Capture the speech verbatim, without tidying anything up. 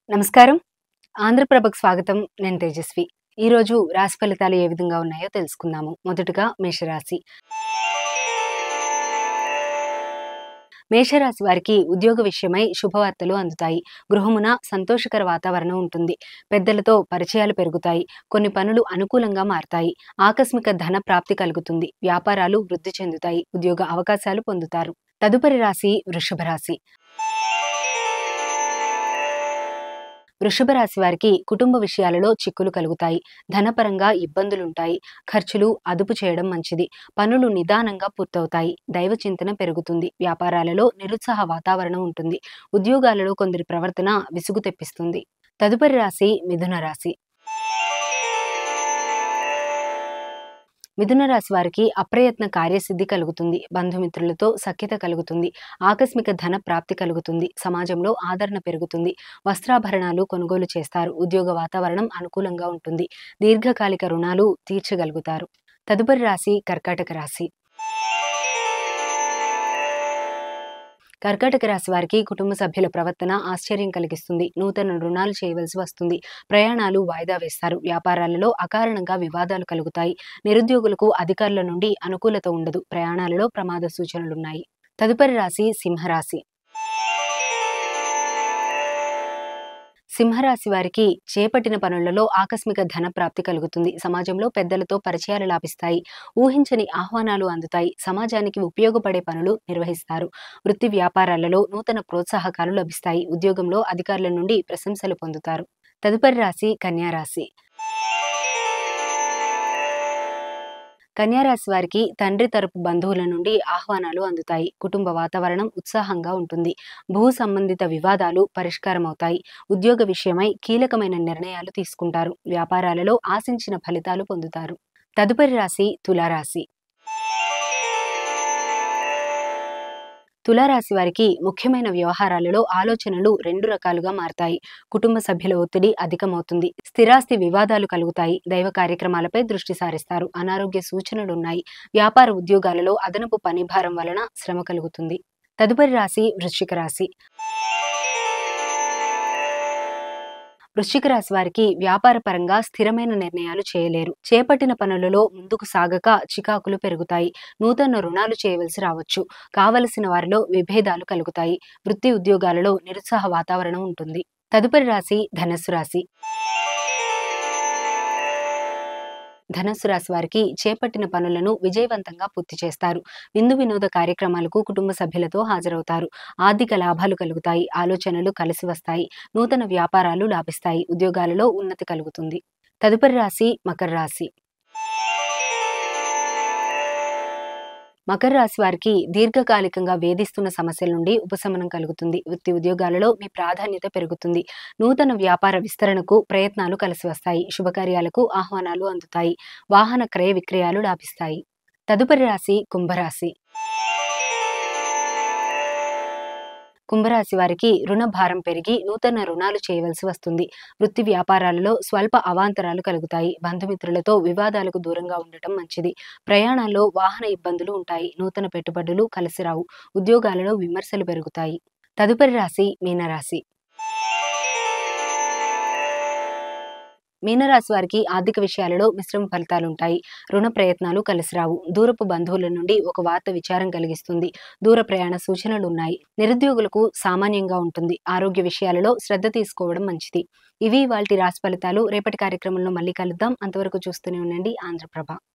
నమస్కారం. ఆంధ్రప్రభకు స్వాగతం. నేను తేజస్వి. ఈరోజు రాశి ఫలితాలు ఏ విధంగా ఉన్నాయో తెలుసుకుందాము. మొదటగా మేషరాశి. మేషరాశి వారికి ఉద్యోగ విషయమై శుభవార్తలు అందుతాయి. గృహమున సంతోషకర వాతావరణం ఉంటుంది. పెద్దలతో పరిచయాలు పెరుగుతాయి. కొన్ని పనులు అనుకూలంగా మారతాయి. ఆకస్మిక ధన ప్రాప్తి కలుగుతుంది. వ్యాపారాలు వృద్ధి చెందుతాయి. ఉద్యోగ అవకాశాలు పొందుతారు. తదుపరి రాశి వృషభ రాశి. వృషభ రాశి వారికి కుటుంబ విషయాలలో చిక్కులు కలుగుతాయి. ధనపరంగా ఇబ్బందులుంటాయి. ఖర్చులు అదుపు చేయడం మంచిది. పనులు నిదానంగా పూర్తవుతాయి. దైవ చింతన పెరుగుతుంది. వ్యాపారాలలో నిరుత్సాహ వాతావరణం ఉంటుంది. ఉద్యోగాలలో కొందరి ప్రవర్తన విసుగు తెప్పిస్తుంది. తదుపరి రాశి మిథున రాశి. మిథున రాశి వారికి అప్రయత్న కార్యసిద్ధి కలుగుతుంది. బంధుమిత్రులతో సఖ్యత కలుగుతుంది. ఆకస్మిక ధన ప్రాప్తి కలుగుతుంది. సమాజంలో ఆదరణ పెరుగుతుంది. వస్త్రాభరణాలు కొనుగోలు చేస్తారు. ఉద్యోగ వాతావరణం అనుకూలంగా ఉంటుంది. దీర్ఘకాలిక రుణాలు తీర్చగలుగుతారు. తదుపరి రాశి కర్కాటక రాశి. కర్కాటక రాశి వారికి కుటుంబ సభ్యుల ప్రవర్తన ఆశ్చర్యం కలిగిస్తుంది. నూతన రుణాలు చేయవలసి వస్తుంది. ప్రయాణాలు వాయిదా వేస్తారు. వ్యాపారాలలో అకారణంగా వివాదాలు కలుగుతాయి. నిరుద్యోగులకు అధికారుల నుండి అనుకూలత ఉండదు. ప్రయాణాలలో ప్రమాద సూచనలున్నాయి. తదుపరి రాశి సింహరాశి. సింహరాశి వారికి చేపట్టిన పనులలో ఆకస్మిక ధన ప్రాప్తి కలుగుతుంది. సమాజంలో పెద్దలతో పరిచయాలు లాభిస్తాయి. ఊహించని ఆహ్వానాలు అందుతాయి. సమాజానికి ఉపయోగపడే పనులు నిర్వహిస్తారు. వృత్తి వ్యాపారాలలో నూతన ప్రోత్సాహకాలు లభిస్తాయి. ఉద్యోగంలో అధికారుల నుండి ప్రశంసలు పొందుతారు. తదుపరి రాశి కన్యా రాశి. కన్యారాశి వారికి తండ్రి తరపు బంధువుల నుండి ఆహ్వానాలు అందుతాయి. కుటుంబ వాతావరణం ఉత్సాహంగా ఉంటుంది. భూ సంబంధిత వివాదాలు పరిష్కారమవుతాయి. ఉద్యోగ విషయమై కీలకమైన నిర్ణయాలు తీసుకుంటారు. వ్యాపారాలలో ఆశించిన ఫలితాలు పొందుతారు. తదుపరి రాశి తులారాశి. తులారాశి వారికి ముఖ్యమైన వ్యవహారాలలో ఆలోచనలు రెండు రకాలుగా మారతాయి. కుటుంబ సభ్యుల ఒత్తిడి అధికమవుతుంది. స్థిరాస్తి వివాదాలు కలుగుతాయి. దైవ కార్యక్రమాలపై దృష్టి సారిస్తారు. అనారోగ్య సూచనలున్నాయి. వ్యాపార ఉద్యోగాలలో అదనపు పని భారం వలన శ్రమ కలుగుతుంది. తదుపరి రాశి వృశ్చిక రాశి. వృశ్చిక రాశి వారికి వ్యాపార పరంగా స్థిరమైన నిర్ణయాలు చేయలేరు. చేపట్టిన పనులలో ముందుకు సాగక చికాకులు పెరుగుతాయి. నూతన రుణాలు చేయవలసి రావచ్చు. కావలసిన వారిలో విభేదాలు కలుగుతాయి. వృత్తి ఉద్యోగాలలో నిరుత్సాహ వాతావరణం ఉంటుంది. తదుపరి రాశి ధనస్సు రాశి. ధనస్సు రాశి వారికి చేపట్టిన పనులను విజయవంతంగా పూర్తి చేస్తారు. విందు వినోద కార్యక్రమాలకు కుటుంబ సభ్యులతో హాజరవుతారు. ఆర్థిక లాభాలు కలుగుతాయి. ఆలోచనలు కలిసి వస్తాయి. నూతన వ్యాపారాలు లాభిస్తాయి. ఉద్యోగాలలో ఉన్నతి కలుగుతుంది. తదుపరి రాశి మకర రాశి. మకర రాశి వారికి దీర్ఘకాలికంగా వేధిస్తున్న సమస్యల నుండి ఉపశమనం కలుగుతుంది. వృత్తి ఉద్యోగాలలో మీ ప్రాధాన్యత పెరుగుతుంది. నూతన వ్యాపార విస్తరణకు ప్రయత్నాలు కలిసి వస్తాయి. శుభకార్యాలకు ఆహ్వానాలు అందుతాయి. వాహన క్రయ విక్రయాలు లాభిస్తాయి. తదుపరి రాశి కుంభరాశి. కుంభరాశి వారికి రుణ భారం పెరిగి నూతన రుణాలు చేయవలసి వస్తుంది. వృత్తి వ్యాపారాలలో స్వల్ప అవాంతరాలు కలుగుతాయి. బంధుమిత్రులతో వివాదాలకు దూరంగా ఉండటం మంచిది. ప్రయాణాల్లో వాహన ఇబ్బందులు ఉంటాయి. నూతన పెట్టుబడులు కలిసి రావు. ఉద్యోగాలలో విమర్శలు పెరుగుతాయి. తదుపరి రాశి మీనరాశి. మీనరాశి వారికి ఆర్థిక విషయాలలో మిశ్రమ ఫలితాలుంటాయి. రుణ ప్రయత్నాలు కలిసిరావు. దూరపు బంధువుల నుండి ఒక వార్త విచారం కలిగిస్తుంది. దూర ప్రయాణ సూచనలున్నాయి. నిరుద్యోగులకు సామాన్యంగా ఉంటుంది. ఆరోగ్య విషయాలలో శ్రద్ధ తీసుకోవడం మంచిది. ఇవి ఇవాల్టి రాశి ఫలితాలు. రేపటి కార్యక్రమంలో మళ్ళీ కలుద్దాం. అంతవరకు చూస్తూనే ఉండండి ఆంధ్రప్రభ.